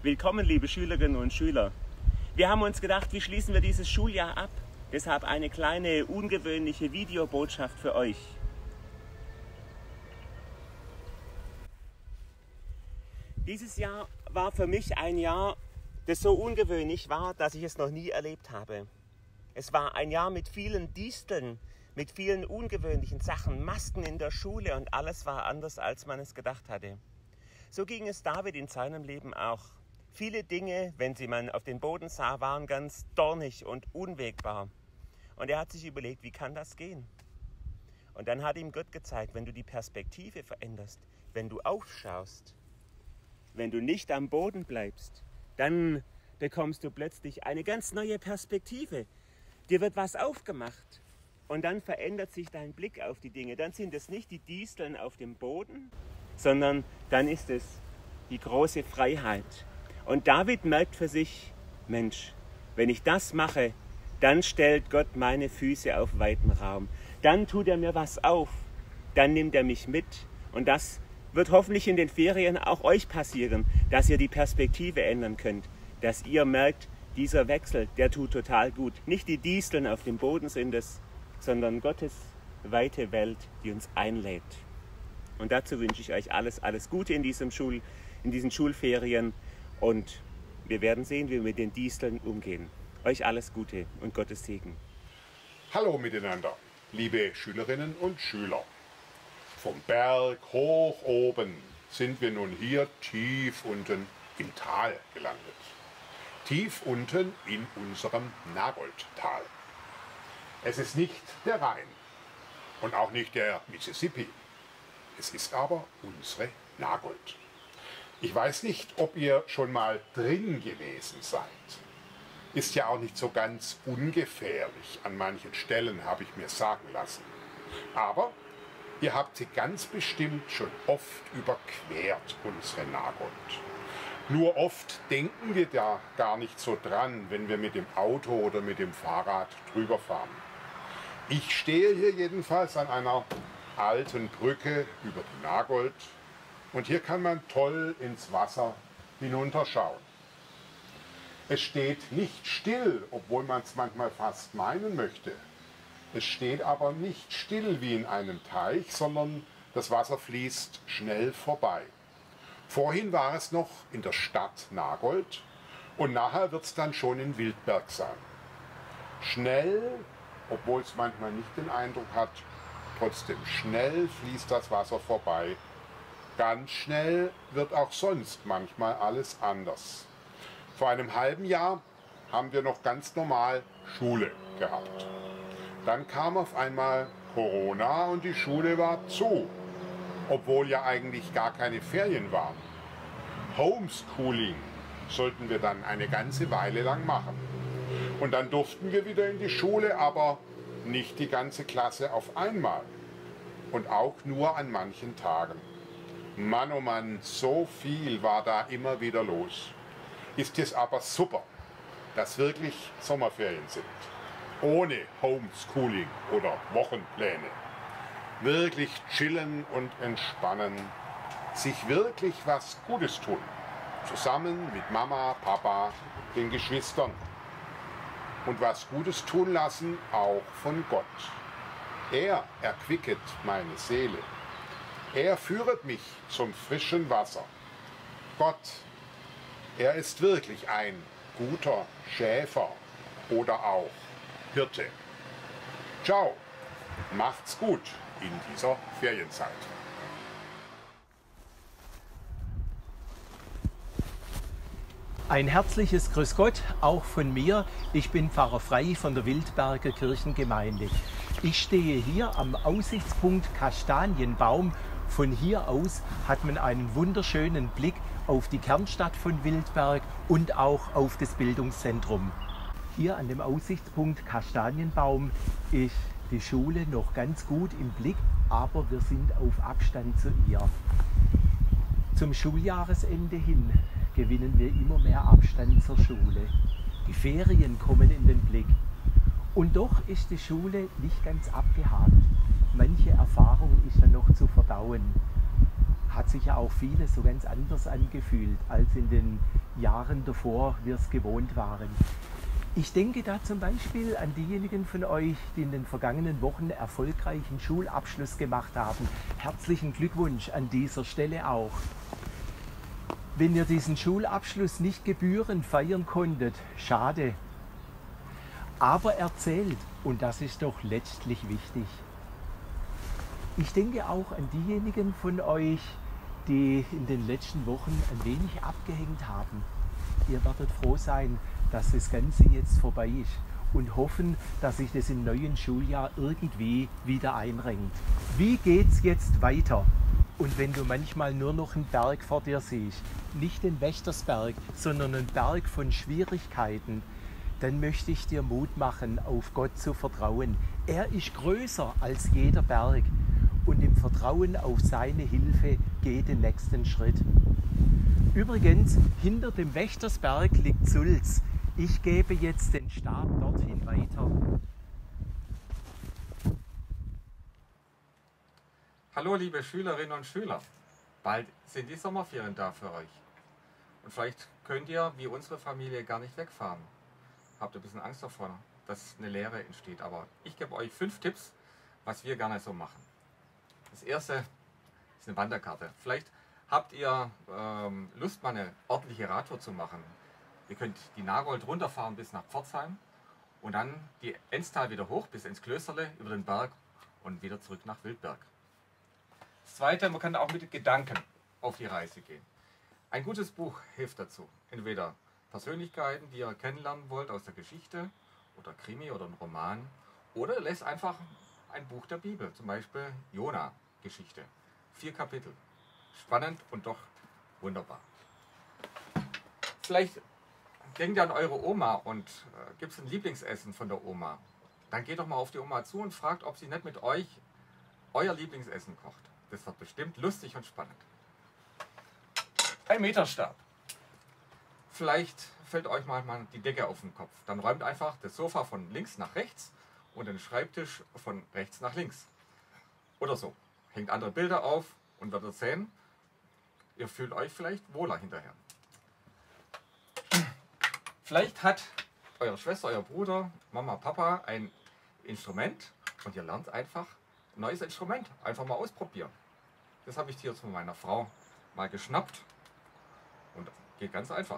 Willkommen, liebe Schülerinnen und Schüler. Wir haben uns gedacht, wie schließen wir dieses Schuljahr ab? Deshalb eine kleine, ungewöhnliche Videobotschaft für euch. Dieses Jahr war für mich ein Jahr, das so ungewöhnlich war, dass ich es noch nie erlebt habe. Es war ein Jahr mit vielen Disteln, mit vielen ungewöhnlichen Sachen, Masken in der Schule und alles war anders, als man es gedacht hatte. So ging es David in seinem Leben auch. Viele Dinge, wenn sie man auf den Boden sah, waren ganz dornig und unwegbar. Und er hat sich überlegt, wie kann das gehen? Und dann hat ihm Gott gezeigt, wenn du die Perspektive veränderst, wenn du aufschaust, wenn du nicht am Boden bleibst, dann bekommst du plötzlich eine ganz neue Perspektive. Dir wird was aufgemacht und dann verändert sich dein Blick auf die Dinge. Dann sind es nicht die Disteln auf dem Boden, sondern dann ist es die große Freiheit. Und David merkt für sich, Mensch, wenn ich das mache, dann stellt Gott meine Füße auf weitem Raum. Dann tut er mir was auf, dann nimmt er mich mit. Und das wird hoffentlich in den Ferien auch euch passieren, dass ihr die Perspektive ändern könnt. Dass ihr merkt, dieser Wechsel, der tut total gut. Nicht die Disteln auf dem Boden sind es, sondern Gottes weite Welt, die uns einlädt. Und dazu wünsche ich euch alles Gute in diesen Schulferien. Und wir werden sehen, wie wir mit den Disteln umgehen. Euch alles Gute und Gottes Segen. Hallo miteinander, liebe Schülerinnen und Schüler. Vom Berg hoch oben sind wir nun hier tief unten im Tal gelandet. Tief unten in unserem Nagoldtal. Es ist nicht der Rhein und auch nicht der Mississippi. Es ist aber unsere Nagold. Ich weiß nicht, ob ihr schon mal drin gewesen seid. Ist ja auch nicht so ganz ungefährlich an manchen Stellen, habe ich mir sagen lassen. Aber ihr habt sie ganz bestimmt schon oft überquert, unsere Nagold. Nur oft denken wir da gar nicht so dran, wenn wir mit dem Auto oder mit dem Fahrrad drüber fahren. Ich stehe hier jedenfalls an einer alten Brücke über die Nagold. Und hier kann man toll ins Wasser hinunterschauen. Es steht nicht still, obwohl man es manchmal fast meinen möchte. Es steht aber nicht still wie in einem Teich, sondern das Wasser fließt schnell vorbei. Vorhin war es noch in der Stadt Nagold und nachher wird es dann schon in Wildberg sein. Schnell, obwohl es manchmal nicht den Eindruck hat, trotzdem schnell fließt das Wasser vorbei. Ganz schnell wird auch sonst manchmal alles anders. Vor einem halben Jahr haben wir noch ganz normal Schule gehabt. Dann kam auf einmal Corona und die Schule war zu, obwohl ja eigentlich gar keine Ferien waren. Homeschooling sollten wir dann eine ganze Weile lang machen. Und dann durften wir wieder in die Schule, aber nicht die ganze Klasse auf einmal. Und auch nur an manchen Tagen. Mann, oh Mann, so viel war da immer wieder los. Ist es aber super, dass wirklich Sommerferien sind. Ohne Homeschooling oder Wochenpläne. Wirklich chillen und entspannen. Sich wirklich was Gutes tun. Zusammen mit Mama, Papa, den Geschwistern. Und was Gutes tun lassen, auch von Gott. Er erquicket meine Seele. Er führet mich zum frischen Wasser. Gott, er ist wirklich ein guter Schäfer oder auch Hirte. Ciao, macht's gut in dieser Ferienzeit. Ein herzliches Grüß Gott auch von mir. Ich bin Pfarrer Frei von der Wildberger Kirchengemeinde. Ich stehe hier am Aussichtspunkt Kastanienbaum. Von hier aus hat man einen wunderschönen Blick auf die Kernstadt von Wildberg und auch auf das Bildungszentrum. Hier an dem Aussichtspunkt Kastanienbaum ist die Schule noch ganz gut im Blick, aber wir sind auf Abstand zu ihr. Zum Schuljahresende hin gewinnen wir immer mehr Abstand zur Schule. Die Ferien kommen in den Blick. Und doch ist die Schule nicht ganz abgehakt. Manche Erfahrung ist dann noch zu verdauen. Hat sich ja auch vieles so ganz anders angefühlt als in den Jahren davor wir es gewohnt waren. Ich denke da zum Beispiel an diejenigen von euch, die in den vergangenen Wochen erfolgreichen Schulabschluss gemacht haben. Herzlichen Glückwunsch an dieser Stelle auch. Wenn ihr diesen Schulabschluss nicht gebührend feiern konntet, schade. Aber erzählt, und das ist doch letztlich wichtig. Ich denke auch an diejenigen von euch, die in den letzten Wochen ein wenig abgehängt haben. Ihr werdet froh sein, dass das Ganze jetzt vorbei ist und hoffen, dass sich das im neuen Schuljahr irgendwie wieder einrenkt. Wie geht's jetzt weiter? Und wenn du manchmal nur noch einen Berg vor dir siehst, nicht den Wächtersberg, sondern einen Berg von Schwierigkeiten, dann möchte ich dir Mut machen, auf Gott zu vertrauen. Er ist größer als jeder Berg und im Vertrauen auf seine Hilfe geh den nächsten Schritt. Übrigens, hinter dem Wächtersberg liegt Sulz. Ich gebe jetzt den Stab dorthin weiter. Hallo liebe Schülerinnen und Schüler, bald sind die Sommerferien da für euch. Und vielleicht könnt ihr, wie unsere Familie, gar nicht wegfahren. Habt ihr ein bisschen Angst davor, dass eine Leere entsteht. Aber ich gebe euch 5 Tipps, was wir gerne so machen. Das erste ist eine Wanderkarte. Vielleicht habt ihr Lust, mal eine ordentliche Radtour zu machen. Ihr könnt die Nagold runterfahren bis nach Pforzheim und dann die Enstal wieder hoch bis ins Klösterle über den Berg und wieder zurück nach Wildberg. Das zweite, man kann auch mit Gedanken auf die Reise gehen. Ein gutes Buch hilft dazu. Entweder Persönlichkeiten, die ihr kennenlernen wollt aus der Geschichte oder Krimi oder ein Roman, oder lest einfach ein Buch der Bibel, zum Beispiel Jona-Geschichte. 4 Kapitel. Spannend und doch wunderbar. Vielleicht denkt ihr an eure Oma und gibt es ein Lieblingsessen von der Oma. Dann geht doch mal auf die Oma zu und fragt, ob sie nicht mit euch euer Lieblingsessen kocht. Das wird bestimmt lustig und spannend. Ein Meterstab. Vielleicht fällt euch mal die Decke auf den Kopf. Dann räumt einfach das Sofa von links nach rechts und den Schreibtisch von rechts nach links. Oder so. Hängt andere Bilder auf und werdet sehen, ihr fühlt euch vielleicht wohler hinterher. Vielleicht hat eure Schwester, euer Bruder, Mama, Papa ein Instrument und ihr lernt einfach ein neues Instrument. Einfach mal ausprobieren. Das habe ich hier zu meiner Frau mal geschnappt und geht ganz einfach.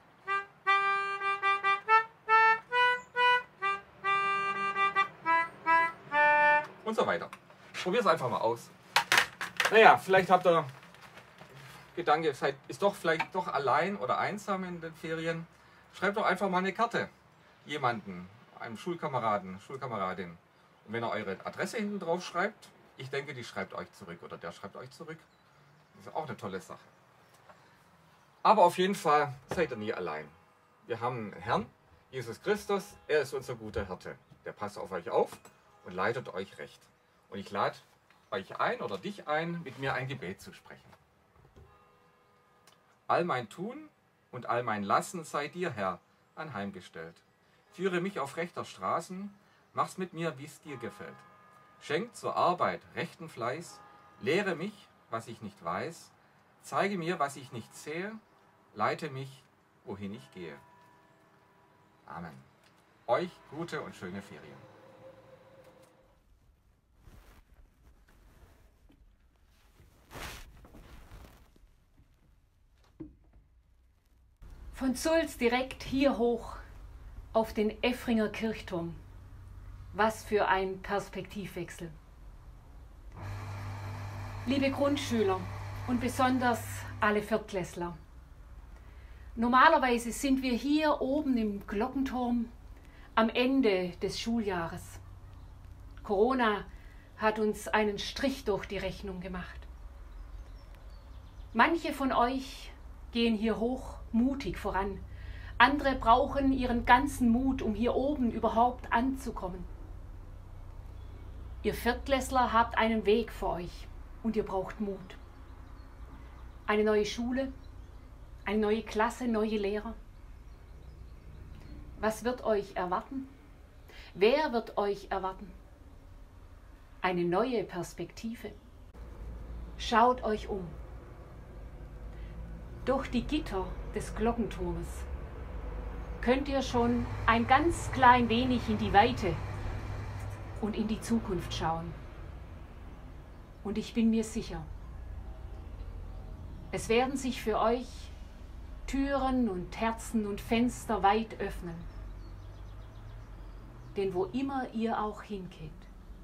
Und so weiter. Probiert es einfach mal aus. Naja, vielleicht habt ihr Gedanke, ist doch vielleicht doch allein oder einsam in den Ferien. Schreibt doch einfach mal eine Karte. Jemanden, einem Schulkameraden, Schulkameradin. Und wenn ihr eure Adresse hinten drauf schreibt, ich denke, die schreibt euch zurück oder der schreibt euch zurück. Das ist auch eine tolle Sache. Aber auf jeden Fall seid ihr nie allein. Wir haben einen Herrn, Jesus Christus, er ist unser guter Hirte. Der passt auf euch auf und leitet euch recht. Und ich lade euch ein oder dich ein, mit mir ein Gebet zu sprechen. All mein Tun und all mein Lassen sei dir, Herr, anheimgestellt. Führe mich auf rechter Straßen, mach's mit mir, wie's dir gefällt. Schenk zur Arbeit rechten Fleiß, lehre mich, was ich nicht weiß, zeige mir, was ich nicht sehe, leite mich, wohin ich gehe. Amen. Euch gute und schöne Ferien. Von Sulz direkt hier hoch auf den Effringer Kirchturm. Was für ein Perspektivwechsel. Liebe Grundschüler und besonders alle Viertklässler. Normalerweise sind wir hier oben im Glockenturm am Ende des Schuljahres. Corona hat uns einen Strich durch die Rechnung gemacht. Manche von euch gehen hier hoch mutig voran. Andere brauchen ihren ganzen Mut, um hier oben überhaupt anzukommen. Ihr Viertklässler habt einen Weg vor euch und ihr braucht Mut. Eine neue Schule, eine neue Klasse, neue Lehrer. Was wird euch erwarten? Wer wird euch erwarten? Eine neue Perspektive. Schaut euch um. Durch die Gitter des Glockenturmes könnt ihr schon ein ganz klein wenig in die Weite und in die Zukunft schauen. Und ich bin mir sicher, es werden sich für euch Türen und Herzen und Fenster weit öffnen. Denn wo immer ihr auch hingeht,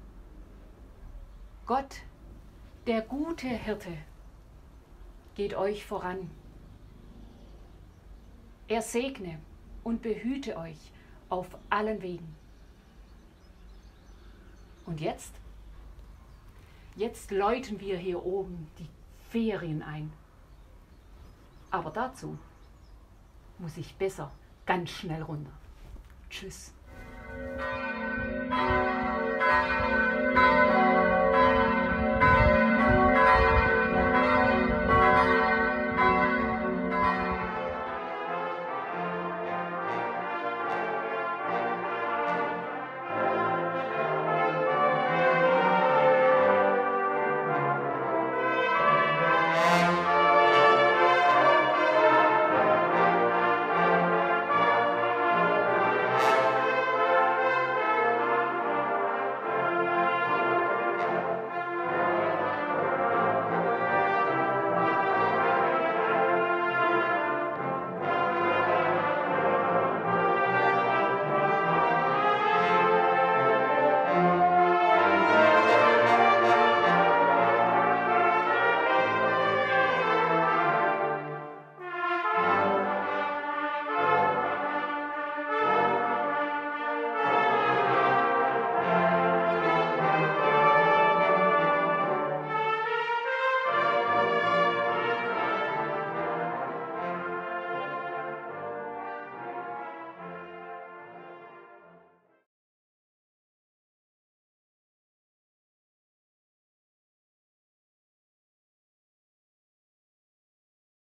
Gott, der gute Hirte, geht euch voran. Er segne und behüte euch auf allen Wegen. Und jetzt läuten wir hier oben die Ferien ein. Aber dazu muss ich besser ganz schnell runter. Tschüss.